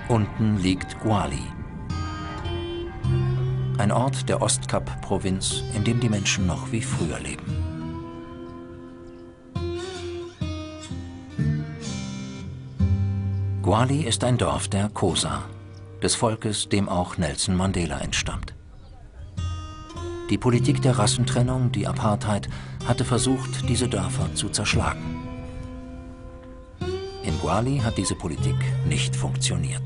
Unten liegt Gwali, ein Ort der Ostkap-Provinz, in dem die Menschen noch wie früher leben. Gwali ist ein Dorf der Xhosa, des Volkes, dem auch Nelson Mandela entstammt. Die Politik der Rassentrennung, die Apartheid, hatte versucht, diese Dörfer zu zerschlagen. In Gwali hat diese Politik nicht funktioniert.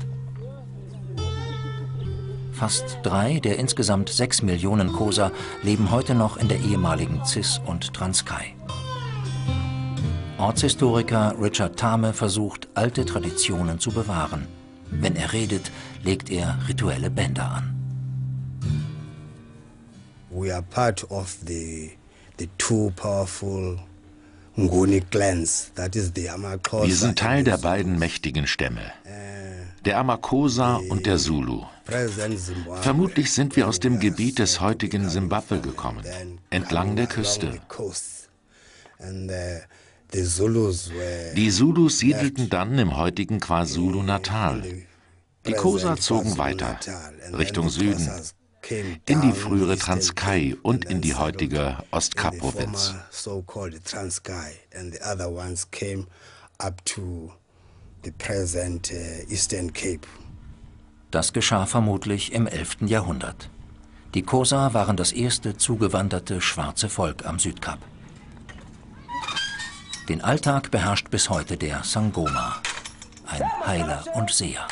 Fast 3 der insgesamt 6 Millionen Xhosa leben heute noch in der ehemaligen Cis- und Transkei. Ortshistoriker Richard Thame versucht, alte Traditionen zu bewahren. Wenn er redet, legt er rituelle Bänder an. We are part of the two powerful Nguni clans. That is the Amaxhosa. Wir sind Teil der beiden mächtigen Stämme, der Amaxhosa und der Zulu. Vermutlich sind wir aus dem Gebiet des heutigen Simbabwe gekommen, entlang der Küste. Die Zulus siedelten dann im heutigen KwaZulu-Natal. Die Xhosa zogen weiter, Richtung Süden, in die frühere Transkei und in die heutige Ostkap-Provinz. Das geschah vermutlich im 11. Jahrhundert. Die Xhosa waren das erste zugewanderte schwarze Volk am Südkap. Den Alltag beherrscht bis heute der Sangoma, ein Heiler und Seher.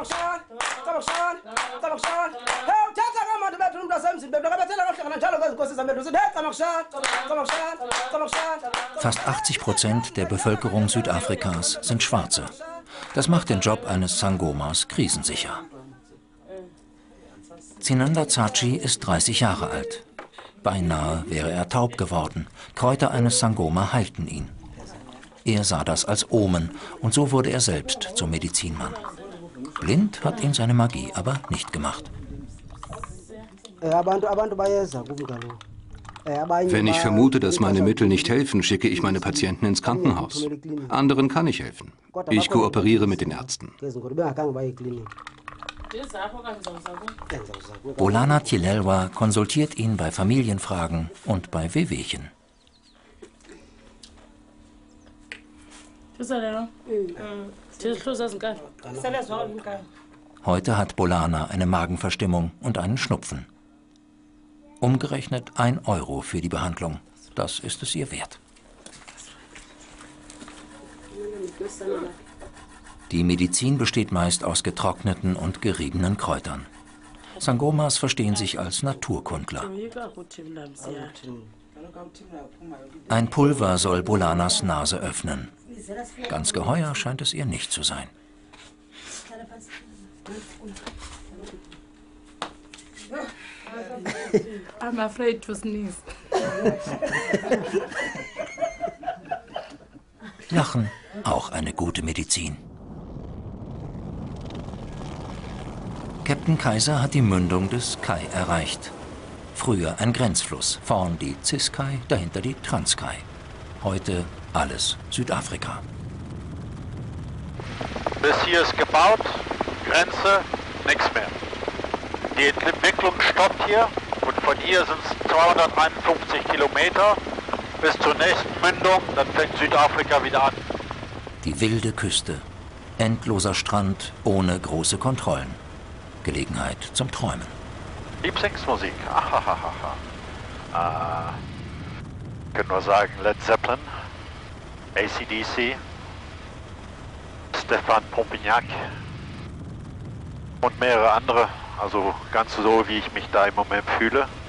Fast 80% der Bevölkerung Südafrikas sind Schwarze. Das macht den Job eines Sangomas krisensicher. Zinanda Zachi ist 30 Jahre alt. Beinahe wäre er taub geworden. Kräuter eines Sangoma heilten ihn. Er sah das als Omen und so wurde er selbst zum Medizinmann. Blind hat ihn seine Magie aber nicht gemacht. Wenn ich vermute, dass meine Mittel nicht helfen, schicke ich meine Patienten ins Krankenhaus. Anderen kann ich helfen. Ich kooperiere mit den Ärzten. Bolana Tilelwa konsultiert ihn bei Familienfragen und bei Wehwehchen. Heute hat Bolana eine Magenverstimmung und einen Schnupfen. Umgerechnet 1 € für die Behandlung. Das ist es ihr wert. Die Medizin besteht meist aus getrockneten und geriebenen Kräutern. Sangomas verstehen sich als Naturkundler. Ein Pulver soll Bolanas Nase öffnen. Ganz geheuer scheint es ihr nicht zu sein. I'm afraid to sneeze. Lachen, auch eine gute Medizin. Captain Kaiser hat die Mündung des Kai erreicht. Früher ein Grenzfluss, vorn die Ciskei, dahinter die Transkei. Heute alles Südafrika. Bis hier ist gebaut, Grenze, nichts mehr. Die Entwicklung stoppt hier und von hier sind es 251 Kilometer bis zur nächsten Mündung, dann fängt Südafrika wieder an. Die wilde Küste, endloser Strand ohne große Kontrollen. Gelegenheit zum Träumen. Lieblingsmusik, können wir sagen Led Zeppelin, AC/DC, Stéphane Pompignac und mehrere andere, also ganz so, wie ich mich da im Moment fühle.